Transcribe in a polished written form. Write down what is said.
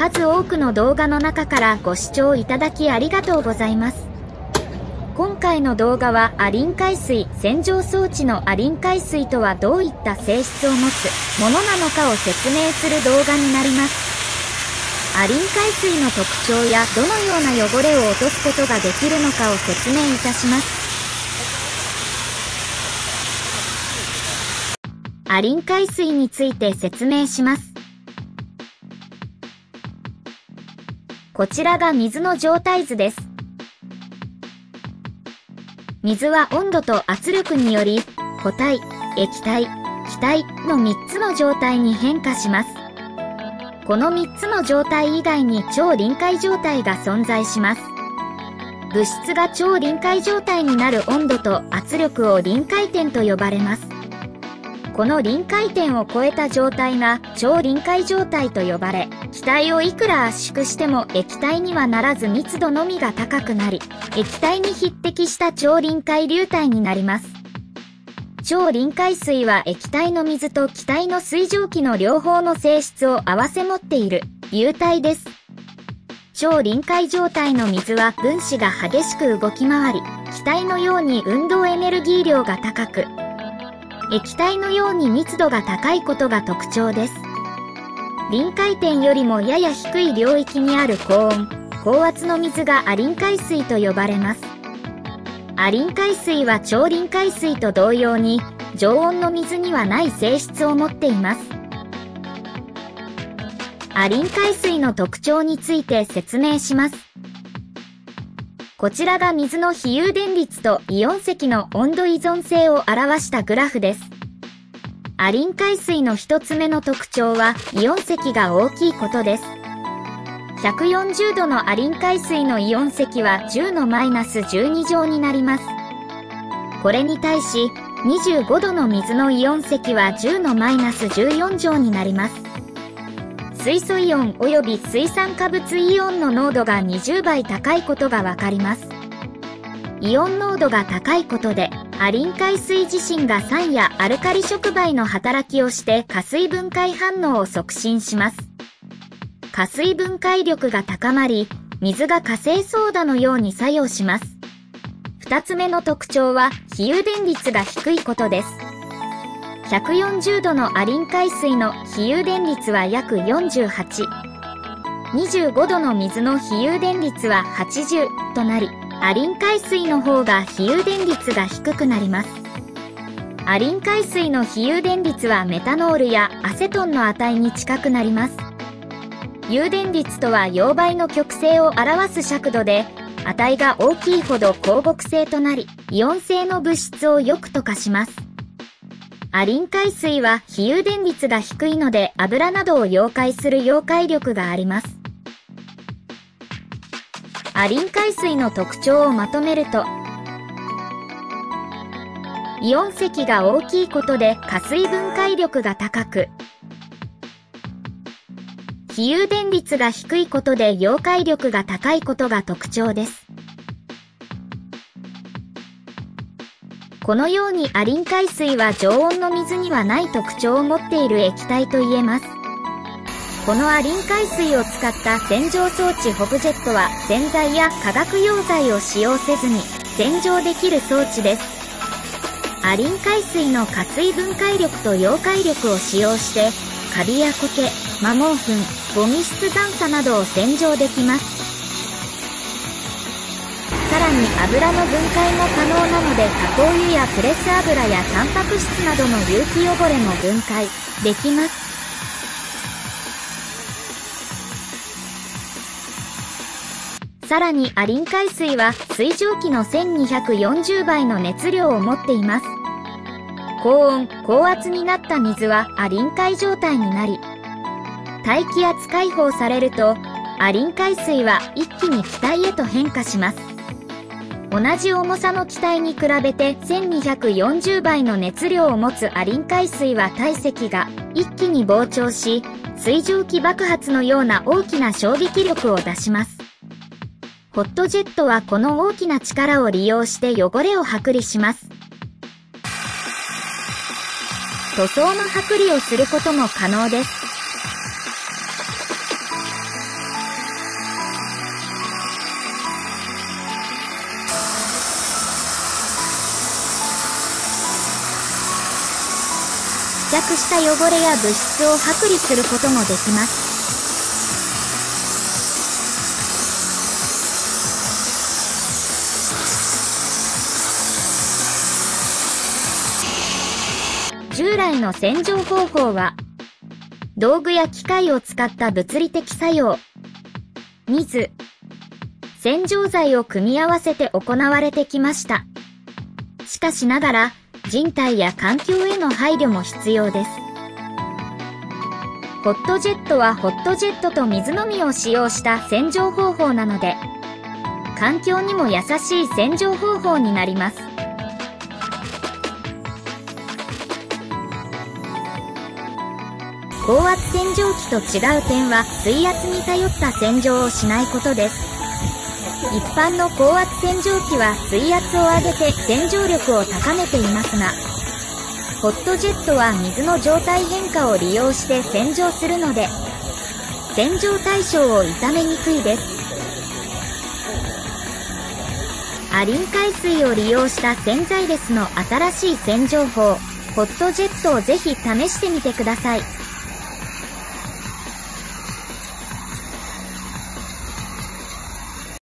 数多くの動画の中からご視聴いただきありがとうございます。今回の動画はアリン海水洗浄装置のアリン海水とはどういった性質を持つものなのかを説明する動画になります。アリン海水の特徴やどのような汚れを落とすことができるのかを説明いたします。アリン海水について説明します。こちらが水の状態図です。水は温度と圧力により固体、液体、気体の3つの状態に変化します。この3つの状態以外に超臨界状態が存在します。物質が超臨界状態になる温度と圧力を臨界点と呼ばれます。この臨界点を超えた状態が超臨界状態と呼ばれ、気体をいくら圧縮しても液体にはならず密度のみが高くなり、液体に匹敵した超臨界流体になります。超臨界水は液体の水と気体の水蒸気の両方の性質を併せ持っている流体です。超臨界状態の水は分子が激しく動き回り、気体のように運動エネルギー量が高く、液体のように密度が高いことが特徴です。臨界点よりもやや低い領域にある高温、高圧の水がアリン海水と呼ばれます。アリン海水は超臨界水と同様に常温の水にはない性質を持っています。アリン海水の特徴について説明します。こちらが水の比喩電率とイオン積の温度依存性を表したグラフです。アリン海水の一つ目の特徴はイオン積が大きいことです。140度のアリン海水のイオン積は10のマイナス12乗になります。これに対し25度の水のイオン積は10のマイナス14乗になります。水素イオン及び水酸化物イオンの濃度が20倍高いことがわかります。イオン濃度が高いことで、アリン海水自身が酸やアルカリ触媒の働きをして加水分解反応を促進します。加水分解力が高まり、水が火星ソーダのように作用します。二つ目の特徴は、比喩電率が低いことです。140度のアリン海水の比喩電率は約48。25度の水の比喩電率は80となり、アリン海水の方が比喩電率が低くなります。アリン海水の比喩電率はメタノールやアセトンの値に近くなります。誘電率とは溶媒の極性を表す尺度で、値が大きいほど光合成となり、イオン性の物質をよく溶かします。アリン海水は比喩電率が低いので油などを溶解する溶解力があります。アリン海水の特徴をまとめると、イオン積が大きいことで加水分解力が高く、比喩電率が低いことで溶解力が高いことが特徴です。このようにアリン海水は常温の水にはない特徴を持っている液体と言えます。このアリン海水を使った洗浄装置ホブジェットは洗剤や化学溶剤を使用せずに洗浄できる装置です。アリン海水の加水分解力と溶解力を使用してカビや苔、摩耗粉、ゴミ質残渣などを洗浄できます。さらに油の分解も可能なので加工油やプレス油やタンパク質などの有機汚れも分解できます。さらにアリン海水は水蒸気の1240倍の熱量を持っています。高温、高圧になった水はアリン海状態になり、大気圧解放されると、アリン海水は一気に気体へと変化します。同じ重さの気体に比べて1240倍の熱量を持つアリン海水は体積が一気に膨張し、水蒸気爆発のような大きな衝撃力を出します。ホットジェットはこの大きな力を利用して汚れを剥離します。塗装の剥離をすることも可能です。 着した汚れや物質を剥離することもできます。従来の洗浄方法は、道具や機械を使った物理的作用、水、洗浄剤を組み合わせて行われてきました。しかしながら、人体や環境への配慮も必要です。ホットジェットはホットジェットと水のみを使用した洗浄方法なので、環境にも優しい洗浄方法になります。高圧洗浄機と違う点は水圧に頼った洗浄をしないことです。一般の高圧洗浄機は水圧を上げて洗浄力を高めていますが、ホットジェットは水の状態変化を利用して洗浄するので、洗浄対象を傷めにくいです。アリン海水を利用した洗剤レスの新しい洗浄法、ホットジェットをぜひ試してみてください。